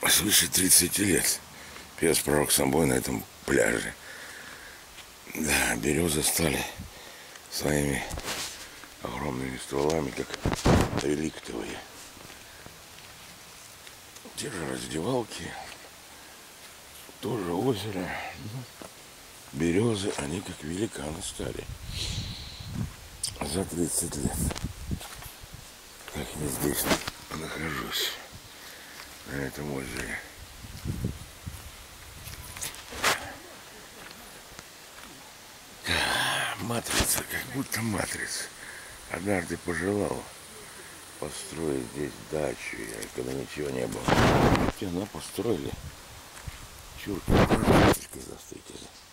свыше 30 лет. Пес пророк Самбой на этом пляже. Да, березы стали своими огромными стволами, как реликтовые. Те же раздевалки, тоже озеро. Березы, они как великаны стали. За 30 лет. Как я здесь нахожусь, на этом озере. Матрица, как будто матрица. Однажды пожелал построить здесь дачу, когда ничего не было. И она построили. Чурки, застойте.